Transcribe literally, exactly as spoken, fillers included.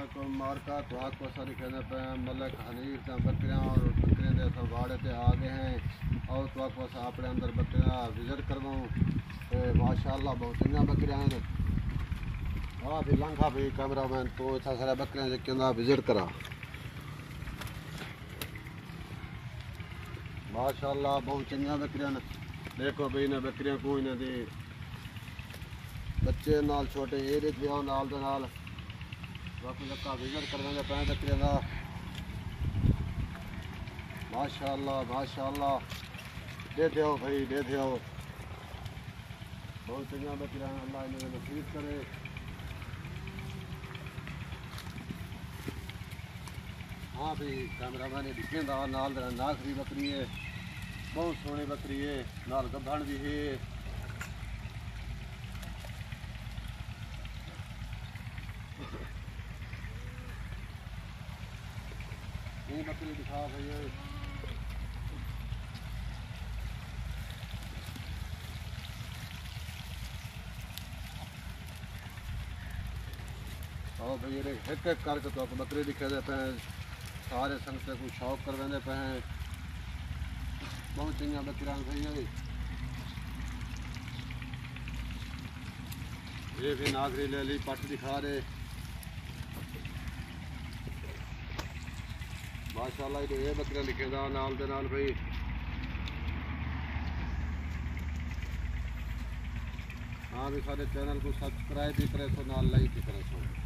वालेकुम मार्का तो आपको सारी कहने पे मलिक हनीफ का बकरियाँ और बकरियाँ दे सब वाड़े पे आ गए हैं और तो आपको अपने अंदर बकरियाँ विजिट करवाऊँ तो माशाल्लाह बहुत चंगा बकरियाँ हैं। हाँ भी लंघा भी कैमरा मैन तो इतना सारा बकरियाँ जो अंदर विजिट करा माशाल्लाह बहुत चंगा बकरियाँ ने। देखो भाई ने बकरियाँ कोई ने दी बच्चे नाल छोटे एरिया भी आओ नाल दे नाल बाकी जक्का विजिट करवाएंगे पैं बकरियाँ का माशाल्लाह माशाल्लाह दे दो भाई दे दो बहुत चंगा बकरियाँ अल्लाह इन्हें नसीब करे। हाँ भाई कैमरा मैंने दिखे नाल नाखरी बकरी है बहुत सोहनी बकरी है नाल गब्भण भी है। ये बकरी दिखा भैया और भैया एक एक करके तो आपको बकरी दिखा देते हैं सारे संग से कुछ शौक करवाने पे हैं बहुत चंगा बकरियाँ भैया ये भी नागरी ले ली पट दिखा रहे माशाल्लाह ये बकरियाँ लिखे दा नाल दे नाल भाई। हाँ भी सारे चैनल को सब्सक्राइब भी करे सो नाल लाइक भी करे सो।